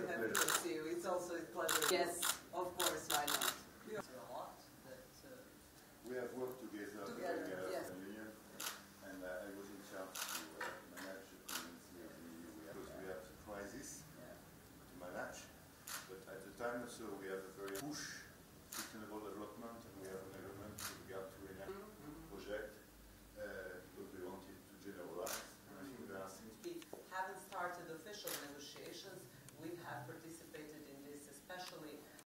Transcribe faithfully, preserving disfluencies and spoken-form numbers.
really happy to see you. It's also a pleasure. Yes, of course, why not? A lot that uh, we have worked together. together.